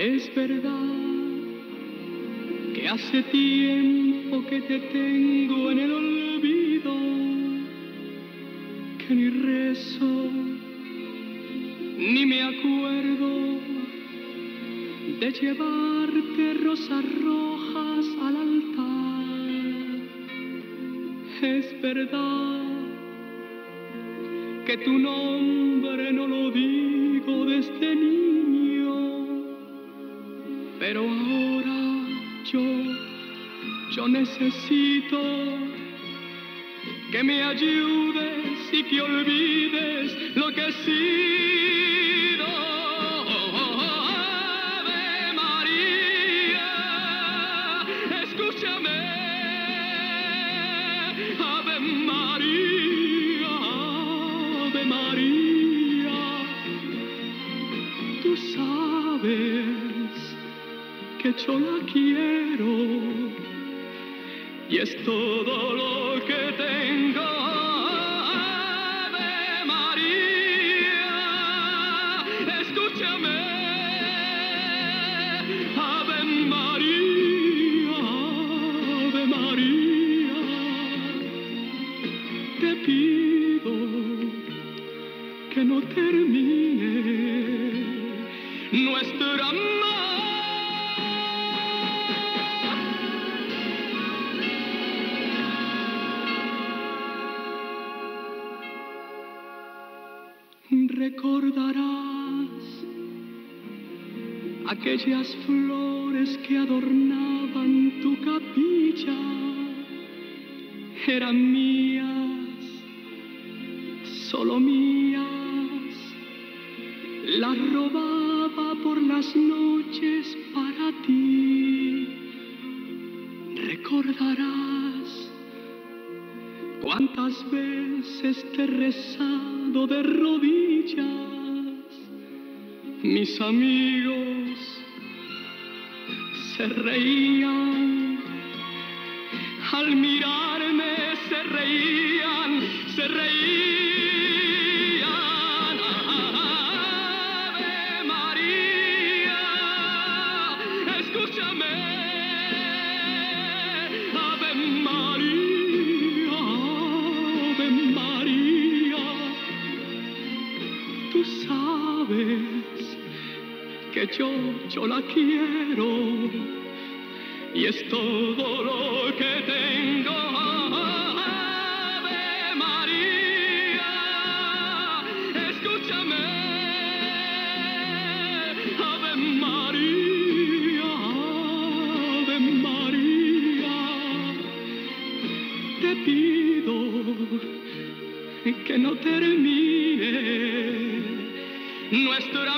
Es verdad que hace tiempo que te tengo en el olvido, que ni rezo, ni me acuerdo de llevarte rosas rojas al altar. Es verdad que tu nombre no lo digo desde niño, pero ahora yo necesito que me ayudes y que olvides lo que he sido. Ave María, escúchame. Ave María, Ave María, tú sabes que yo la quiero y es todo lo que tengo. Ave María, escúchame. Ave María, Ave María, te pido que no termine nuestra amor. Recordarás aquellas flores que adornaban tu capilla. Eran mías, solo mías. Las robaba por las noches para ti. Recordarás cuántas veces te he rezado de rodillas. Mis amigos se reían al mirarme, se reían, se reían. Ave María, escúchame. Ave María, Ave María, tú sabes que yo la quiero y es todo lo que tengo. Ave María, escúchame. Ave María, Ave María, te pido que no termine nuestra